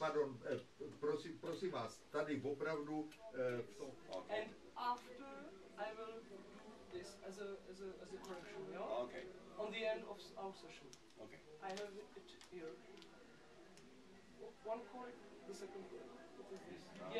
pardon, prosím vás, tady opravdu Okay. And after I will do this as a correction, yeah? Okay. On the end of our session. Okay. I have it here. One chord, the second chord. What is this?